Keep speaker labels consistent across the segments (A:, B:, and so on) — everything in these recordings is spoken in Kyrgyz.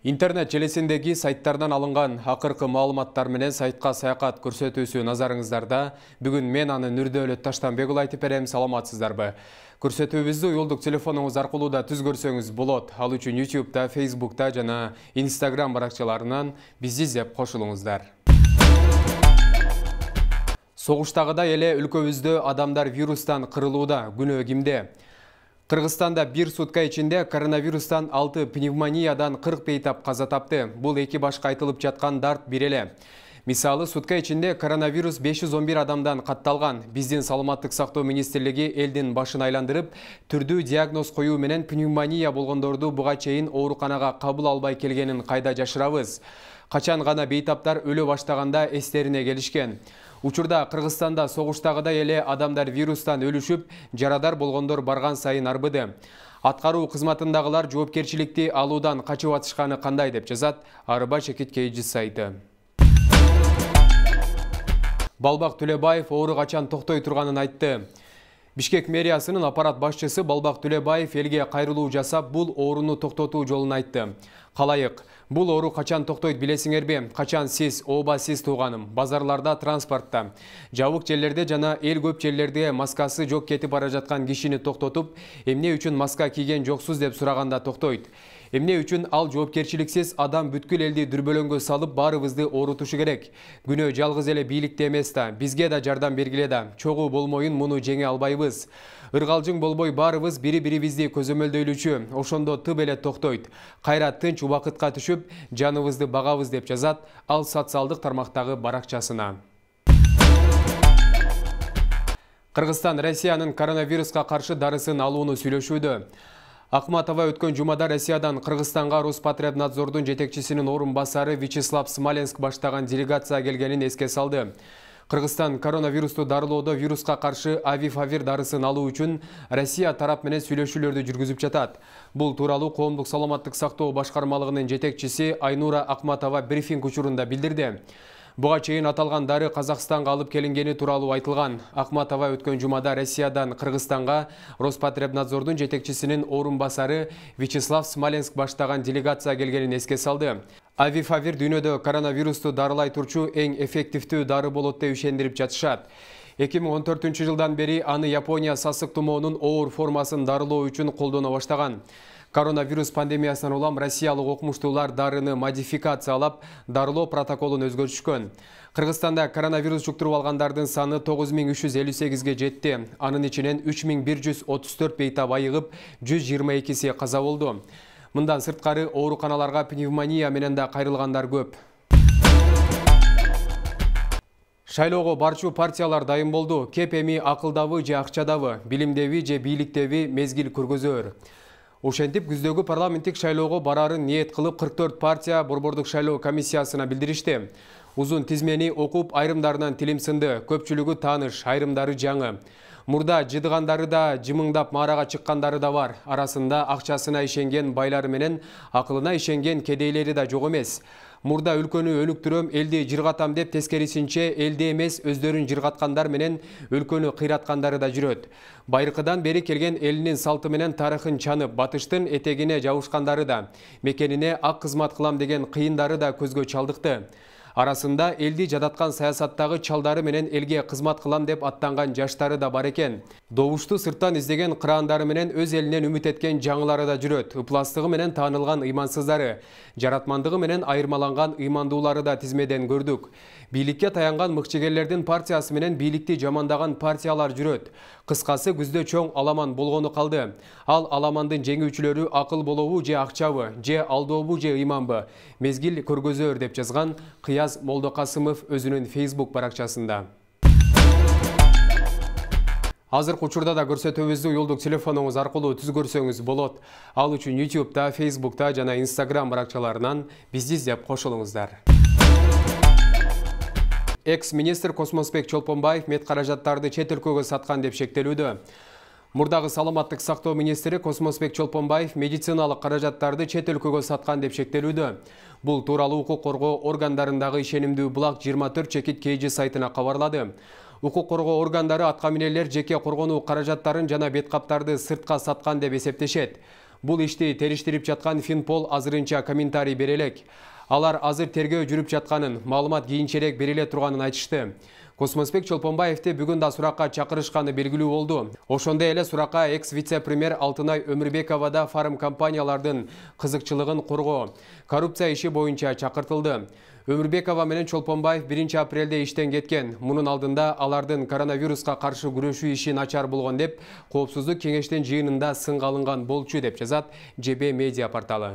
A: Интернет желесіндегі сайттардан алынған ақырқы маалыматтар менен сайтқа саякат көрсөтүүсү назарыңыздарда. Бүгін мен аны Нурдөөлөт Таштанбекұлы айтып берем, саламатсыздарбы. Көрсөтүүбүздү уюлдук телефонуңуз аркылуу да түз көрсөңүз болот. Ал үчүн YouTube'да, Facebook'та жана Instagram баракчаларынан бизди издеп кошулуңуздар. Согуштагыдай эле өлкөбүздө адамдар вирустан кырылууда. Күнөө кимде? Кыргызстанда бир сутка ичинде коронавирустан 6 пневмониядан 40 бейтап каза тапты. Бул эки башка айтылып жаткан дарт бир эле. Мисалы, сутка ичинде коронавирус 511 адамдан катталган. Биздин саламаттык сактоо министрлиги элдин башын айландырып, түрдүү диагноз коюу менен пневмония болгондорду буга чейин ооруканага кабыл албай келгенин кайда жашырабыз. Качан гана бейтаптар өлө баштаганда эстерине келишкен. Учурда Кыргызстанда согуштагыдай эле адамдар вирустан өлүшүп, жарадар болгондор барган сайын арбыды. Аткаруу кызматындагылар жоопкерчиликти алуудан качып атышканы кандай деп жазат Арба Чекиткейжи сайты. Балбак Төлөбаев оору качан токтой турганын айтты. Бишкек мэриясынын аппарат башчысы Балбак Төлөбаев элге кайрылуу жасап, бул ооруну токтотуу жолун айтты. Калайык, бул оору качан токтойт билесиңерби? Качан сиз, ооба сиз тууганым, базарларда, транспортта, жабык жерлерде жана эл көп жерлерде маскасы жок кетип бара жаткан кишини токтотуп, эмне үчүн маска кийген жоксуз деп сураганда токтойт. Эмне үчүн ал жоопкерчиликсиз адам бүткүл элди дүрбөлөңгө салып баарыбызды оорутушу керек? Күнөө жалгыз эле бийликте эмес да, бизге да жардам бергиле да. Чогуу болмоюн муну жеңе албайбыз. Ыргалжың болбой баарыбыз бири-бирибизди көзөмөлдөйлүчү, ошондо тып эле токтойт. Кайра тынч убакытка түшүп, жаныбызды багабыз деп жазат ал социалдык тармактагы баракчасына. Кыргызстан Россиянын коронавируска каршы дарысын алууну сүйлөшүүдө. Акматова өткөн жумада Россиядан Кыргызстанга Роспотребнадзордун жетекчисинин орун басары Вячеслав Смоленск баштаган делегация келгенин эске салды. Кыргызстан коронавирусту дарылоодо вируска каршы Авифавир дарысын алуу үчүн Россия тарап менен сүйлөшүүлөрдү жүргүзүп жатат. Бул тууралуу коомдук саламаттык сактоо башкармалыгынын жетекчиси Айнура Акматова брифинг учурунда билдирди. Буга чейин аталган дары Казакстанга алып келингени тууралуу айтылган. Акматова өткөн жумада Россиядан Кыргызстанга Роспотребнадзордун жетекчисинин орун басары Вячеслав Смоленск баштаган делегация келгенин эске салды. Авифавир дүйнөдө коронавирусту дарылай турчу эң эффективдүү дары болот деп ишендирип жатышат. 2014 жылдан бери аны Япония сасык тумоонун оор формасын дарылоо үчүн колдоно баштаган. Коронавирус пандемиясынан улам россиялык окумуштуулар дарыны модификациялап, дарылоо протоколун өзгөртүшкөн. Кыргызстанда коронавирус жуктуруп алгандардын саны 9358ге жетти. Анын ичинен 3134 бейтап айыгып, 122си каза болду. Мындан сырткары ооруканаларга пневмония менен да кайрылгандар көп. Шайлоого барчу партиялар дайын болду. Кеп эми акылдабы же акчадабы, билимдеби же бийликтеби мезгил көргөзөр. Ошентип күздөгү парламенттик шайлоого барарын ниет кылып 44 партия борбордук шайлоо комиссиясына билдиришти. Узун тизмени окуп, айрымдарынан тилим сынды, көпчүлүгү тааныш, айрымдары жаңы. Мурда жыдыгандары да, жымыңдап маарага чыккандары да бар. Арасында акчасына ишенген байлары менен акылына ишенген кедейлери да жок эмес. Мурда өлкөнү өлүктүрөм, элди жыргатам деп тескерисинче элди эмес өздөрүн жыргаткандар менен өлкөнү кыйраткандары да жүрөт. Байыркыдан бери келген элинин салты менен тарыхын чанып, батыштын этегине жабышкандары да, мекенине ак кызмат кылам деген кыйындары да көзгө чалдыкты. Арасында элди жадаткан саясаттагы чалдары менен элге кызмат кылам деп аттанган жаштары да бар экен. Добушту сырттан издеген кыраандары менен өз элинен үмүт эткен жаңылары да жүрөт. Ыпластыгы менен таанылган ыймансыздары, жаратмандыгы менен айырмаланган ыймандуулары да тизмеден көрдүк. Бийликке таянган мыкчыгерлердин партиясы менен бийликти жамандаган партиялар жүрөт. Кыскасы күздө чоң аламан болгону калды. Ал аламандын жеңүүчүлөрү акыл болобу же акчабы, же алдообу же ыйманбы, мезгил көргөзөр деп жазган Кыяз Молдокасымов өзүнүн Facebook баракчасында. Азыркы учурда да көрсөтүүбүздү уюлдук телефонуңуз аркылуу түз көрсөңүз болот. Ал үчүн YouTube'да, Facebook'та жана Instagram баракчаларынан бизди издеп кошулуңуздар. Экс-министр Космосбек Чолпонбаев мед каражаттарды чет өлкөгө саткан деп шектелүүдө. Мурдагы саламаттык сактоо министри Космосбек Чолпонбаев медициналык каражаттарды чет өлкөгө саткан деп шектелүүдө. Бул тууралуу укук коргоо органдарындагы ишенимдүү булак 24 Чекиткейжи сайтына кабарлады. Укук коргоо органдары аткаминерлер жеке коргонуу каражаттарын жана беткаптарды сыртка саткан деп эсептешет. Бул ишти териштирип жаткан Финпол азырынча комментарий бере элек. Алар азыр тергөө жүрүп жатканын, маалымат кийинчерээк бериле турганын айтышты. Космосбек Чолпонбаевди бүгүн да суракка чакырышканы белгилүү болду. Ошондой эле суракка экс-вице-премьер Алтынай Өмүрбекова да фарм компаниялардын кызыкчылыгын коргоо, коррупция иши боюнча чакыртылды. Өмүрбекова менен Чолпонбаев 1 апрелде иштен кеткен. Мунун алдында алардын коронавируска каршы күрөшүү иши начар болгон деп Коопсуздук кеңештин жыйынында сынга алынган болчу деп жазат ЖБ медиа порталы.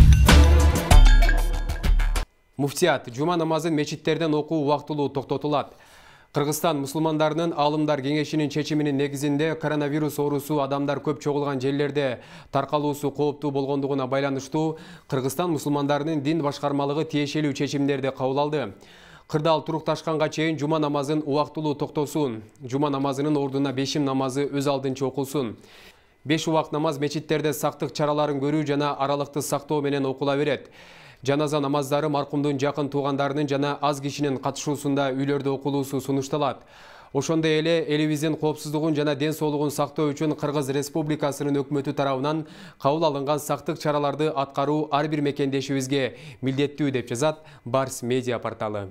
A: Муфтият жума намазын мечиттерден окуу убактылуу токтотулат. Кыргызстан мусулмандарынын Аалымдар кеңешинин чечиминин негизинде коронавирус оорусу адамдар көп чогулган жерлерде таркалуусу кооптуу болгондугуна байланыштуу Кыргызстан мусулмандарынын дин башкармалыгы тиешелүү чечимдерди кабыл алды. Кырдаал турукташканга чейин жума намазын убактылуу токтосун. Жума намазынын ордуна бешим намазы өз алдынча окулсун. 5 убакыт намаз мечиттерде сактык чараларын көрүү жана аралыкты сактоо менен окула берет. Жаназа намаздары маркумдун жакын туугандарынын жана аз кишинин катышуусунда үйлөрдө окулуусу сунушталат. Ошондой эле элибиздин коопсуздугун жана ден соолугун сактоо үчүн Кыргыз Республикасынын өкмөтү тарабынан кабыл алынган сактык чараларды аткаруу ар бир мекендешибизге милдеттүү деп жазат Барс медиа порталы.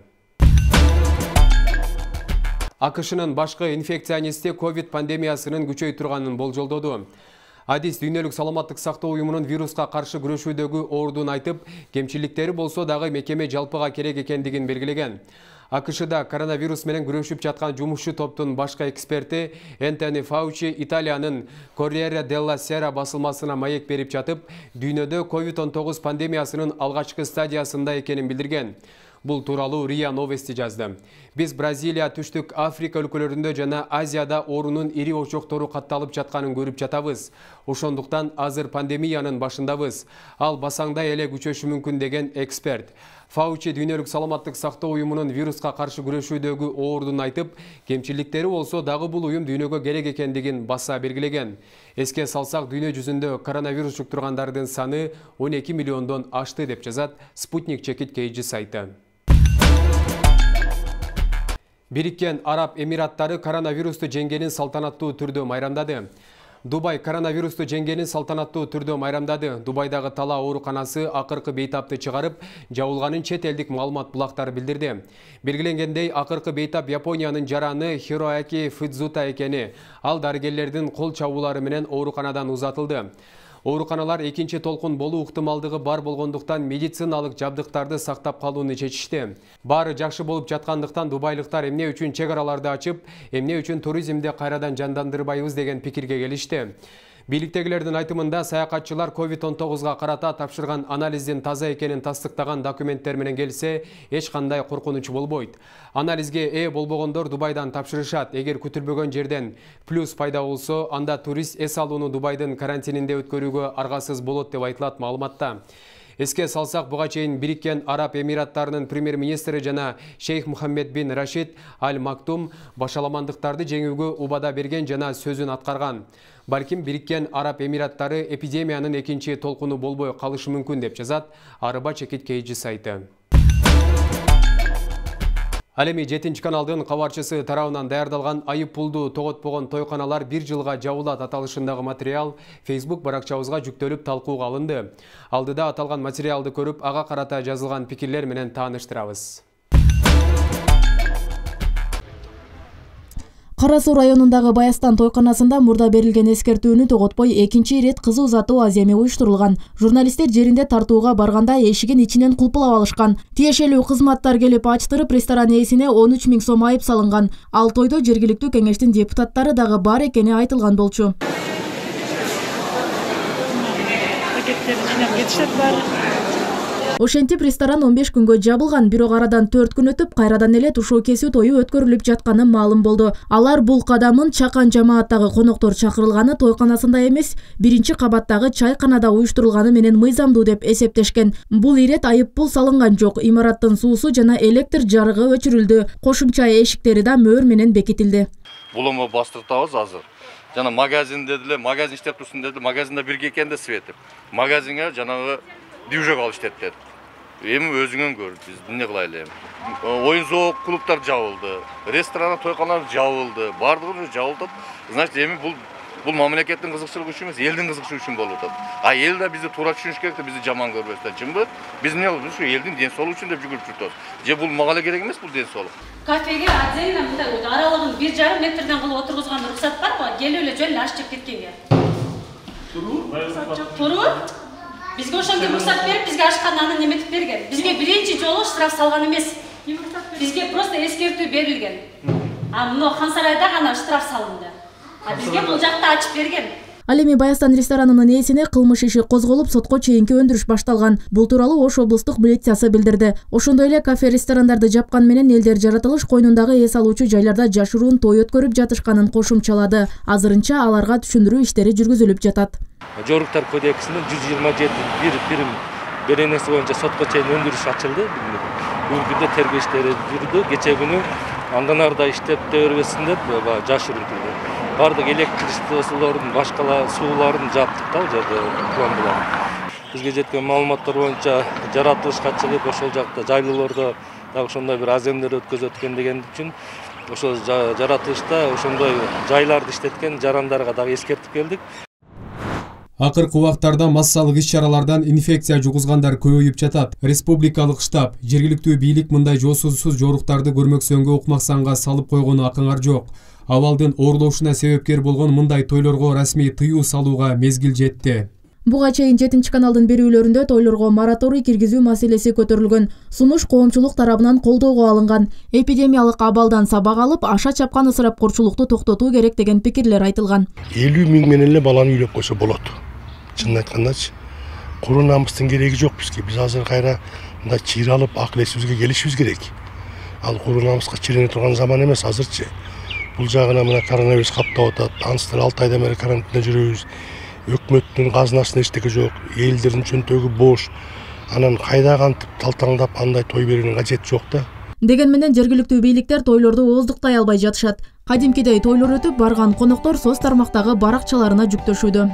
A: АКШнын башкы инфекционисти ковид пандемиясынын күчөй турганын болжолдоду. Адис Дүйнөлүк саламаттык сактоо уюмунун вируска каршы күрөшүүдөгү оордун айтып, кемчиликтери болсо дагы мекеме жалпыга керек экендигин белгилеген. АКШда коронавирус менен күрөшүп жаткан жумушчу топтун башкы эксперти Энтони Фаучи Италиянын Corriere della Sera басылмасына маек берип жатып, дүйнөдө COVID-19 пандемиясынын алгачкы стадиясында экенин билдирген. Бул тууралуу РИА Новости жазды. Биз Бразилия, Түштүк Африка өлкөлөрүндө жана Азияда оорунун ири очоктору катталып жатканын көрүп жатабыз. Ошондуктан азыр пандемиянын башындабыз. Ал басаңдай эле күчөшү мүмкүн деген эксперт. Фаучи Дүйнөлүк саламаттык сактоо уюмунун вируска каршы күрөшүүдөгү оордун айтып, кемчиликтери болсо дагы бул уюм дүйнөгө керек экендигин баса белгилеген. Эске салсак, дүйнө жүзүндө коронавирус жуктургандардын саны 12 миллиондон ашты деп жазат Спутник чекит KG сайты. Бириккен Араб Эмираттары коронавирусту жеңгенин салтанаттуу түрдө майрамдады. Дубай коронавирусту жеңгенин салтанаттуу түрдө майрамдады. Дубайдагы Тала ооруканасы акыркы бейтапты чыгарып, жабылганын чет элдик маалымат булактары билдирди. Белгиленгендей, акыркы бейтап Япониянын жараны Хироаки Фудзута экени. Ал дарыгерлердин кол чабуулары менен ооруканадан узатылды. Ооруканалар экинчи толкун болуу ыктымалдыгы бар болгондуктан медициналык жабдыктарды сактап калууну чечишти. Баары жакшы болуп жаткандыктан дубайлыктар эмне үчүн чек араларды ачып, эмне үчүн туризмди кайрадан жандандырбайбыз деген пикирге келишти. Бийликтегилердин айтымында саякатчылар COVID-19га карата тапшырган анализдин таза экенин тастыктаган документтер менен келсе, эч кандай коркунуч болбойт. Анализге ээ болбогондор Дубайдан тапшырышат. Эгер күтүлбөгөн жерден плюс пайда болсо, анда турист эс алууну Дубайдын карантининде өткөрүүгө аргасыз болот деп айтылат маалыматта. Эске салсак, буга чейин Бириккен Араб Эмираттарынын премьер-министри жана Шейх Мухаммед бин Рашид Аль Мактум башаламандыктарды жеңүүгө убада берген жана сөзүн аткарган. Балким Бириккен Араб Эмираттары эпидемиянын экинчи толкуну болбой калышы мүмкүн деп жазат Арыба чекит KG сайты. Ал эми 7 каналдын кабарчысы тарабынан даярдалган айып пулду тоготпогон тойканалар 1 жылга жабылат аталышындагы материал Facebook баракчабызга жүктөлүп талкууга алынды. Алдыда аталган материалды көрүп, ага карата жазылган пикирлер менен тааныштырабыз.
B: Кара Суу районундагы Баястан тойканасында мурда берилген эскертүүнү тоготпой экинчи ирет кызуу затуу аземи уюштурулган. Журналисттер жеринде тартууга барганда эшигин ичинен кулпулап алышкан. Тиешелүү кызматтар келип ачтырып, ресторан ээсине 13 000 сом айып салынган. Ал тойдо жергиликтүү кеңештин депутаттары дагы бар экени айтылган болчу. Ошентип ресторан 15 күнгө жабылган, бирок арадан 4 күн өтүп, кайрадан эле тушоо кесүү тою өткөрүлүп жатканы маалым болду. Алар бул кадамын чакан жамааттагы коноктор чакырылганы тойканасында эмес, биринчи кабаттагы чайканада уюштурулганы менен мыйзамдуу деп эсептешкен. Бул ирет айып пул салынган жок. Имараттын суусу жана электр жарыгы өчүрүлдү. Кошумча эшиктери да мөөр менен бекитилди.
C: Булуму бастыртабыз азыр. Жана магазинде деле, магазин иштеп турсун деди, магазинде бирге экенде светип. Магазинге жанагы движок алып иштетти. Эми өзүңөн көр, биз эмне кылайлы эми. Оюн зоок клубтар жабылды, ресторан, тойканалар жабылды, бардыгы жабылды. Значит, эми бул Бул мамлекеттин кызыкчылыгы үчүн эмес, элдин кызыкчылыгы үчүн болуп атат. А эл да бизди туура түшүнүш керек да, бизди жаман көрбөстөн, чынбы? Биз эмне кылабыз? Ушу элдин ден соолугу үчүн деп жүгүрүп жүрөбүз. Же бул мага керек эмес бул ден соолук?
D: Кафеге отдельно мындай аралыгын 1,5 метрден кылып отургузган уруксат бар го, келип эле жөн эле ашып кеткенге. Туруу? Бизге ошондой уруксат берип, бизге ашкан анын неметип берген. Бизге биринчи жолу штраф салган эмес. Бизге просто эскертүү берилген. А мына Хан-Сарайда гана штраф салынды. А бизге бул жакта ачып берген.
B: Ал эми Баястан ресторанынын ээсине кылмыш иши козголуп, сотко чейинки өндүрүш башталган. Бул тууралуу Ош облустук милициясы билдирди. Ошондой эле кафе-ресторандарды жапкан менен элдер жаратылыш койнундагы эс алуучу жайларда жашыруун той өткөрүп жатышканын кошумчалады. Азырынча аларга түшүндүрүү иштери жүргүзүлүп жатат.
E: Жоруктар кодексинин 127 бирим беренеси боюнча сотко чейин өндүрүш ачылды. Бүгүнкү күндө тергөө иштери жүрдү. Кече күнү андан арда иштеп бербесин деп жашыруун түрдө. Бардык электричестволордун, башкала сууларын жаптык да, жерде пломбалар. Бизге жеткен маалыматтар боюнча жаратылышка чыгып, ошол жакта жайлуулордо дагы ошондой бир аземдер өткөзөт экен деген үчүн ошол жаратылышта ошондой жайларды иштеткен жарандарга дагы эскертип келдик.
A: Акыркы убактарда массалык иш-чаралардан инфекция жугузгандар көбөйүп жатат. Республикалык штаб, жергиликтүү бийлик мындай жоосузсуз жоруктарды көрмөксөнгө укмаксанга салып койгону акыңар жок. Абалдын оорлошуна себепкер болгон мындай тойлорго расмий тыюу салууга мезгил жетти. Буга чейин 7 каналдын берүүлөрүндө тойлорго мораторий киргизүү маселеси көтөрүлгөн. Сунуш коомчулук тарабынан колдоого алынган. Эпидемиялык абалдан сабак алып, аша чапкан ысырапкорчулукту токтотуу керек деген пикирлер айтылган.
F: 50 миң менен эле баланы үйлөп койсо болот. Чынын айткандачы, куру намыстын кереги жок бизге. Биз азыр кайра мындай чыйыр алып, акыл эсибизге келишибиз керек. Ал куру намыска чирене турган заман эмес азырчы. Бул жагына мына коронавирус каптап атат. Ансыздар 6 айдан бери карантинде жүрөбүз. Өкмөттүн казынасында эчтеке жок, элдердин чөнтөгү бош. Анан кайда кантип талтаңдап андай той берүүнүн кажети жок да.
B: Деген менен жергиликтүү бийликтер тойлорду ооздуктай албай жатышат. Кадимкидей тойлор өтүп барган коноктор соц тармактагы баракчаларына жүктөшүүдө.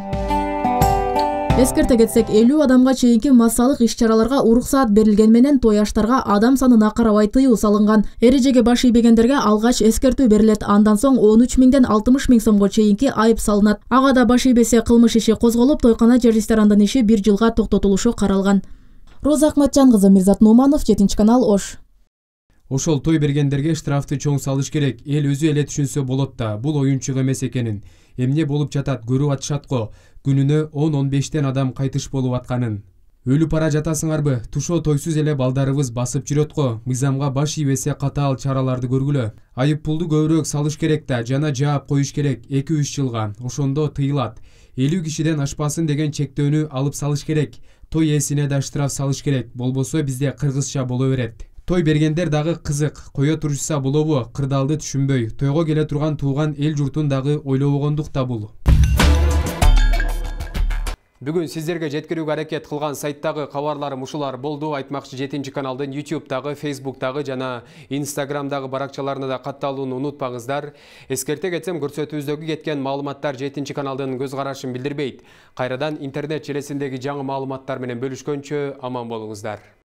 B: Эскерте кетсек, 50 адамга чейинки массалык иш-чараларга уруксаат берилген менен той аштарга адам санына карабай тыюу салынган. Эрежеге баш ийбегендерге алгач эскертүү берилет. Андан соң 13 миңден 60 миң сомго чейинки айып салынат. Ага да баш ийбесе кылмыш иши козголуп, тойкана же ресторандын иши 1 жылга токтотулушу каралган. Роза Акматжан кызы, Мирзат Нуманов, 7 канал, Ош.
A: Ошол той бергендерге штрафты чоң салыш керек. Эл өзү эле түшүнсө болот да, бул оюнчук эмес экенин. Эмне болуп жатат, көрүп атышат го. Күнүнө 10-15тен адам кайтыш болуп атканын. Өлүп бара жатасыңарбы? Тушо тойсуз эле балдарыбыз басып жүрөт го. Мыйзамга баш ийбесе катаал чараларды көргүлө. Айып пулду көбүрөөк салыш керек да, жана жаап коюш керек 2-3 жылга. Ошондо тыйылат. 50 кишиден ашпасын деген чектөөнү алып салыш керек. Той ээсине да штраф салыш керек. Болбосо бизде кыргызча боло берет. Той бергендер дагы кызык, кое турушса болобу, кырдаалды түшүнбөй, тойго келе турган тууган эл журтун дагы ойлобогондук да бул. Бүгүн сиздерге жеткирүүгө аракет кылган сайттагы кабарларым ушулар болду. Айтмакчы 7 каналдын YouTube'дагы, Facebook'тагы жана Instagram'дагы баракчаларына да катталууну унутпаңыздар. Эскерте кетсем, көрсөтүүбүздөгү кеткен маалыматтар 7 каналдын көз карашын билдирбейт. Кайрадан интернет желесиндеги жаңы маалыматтар менен бөлүшкөнчө аман болуңуздар.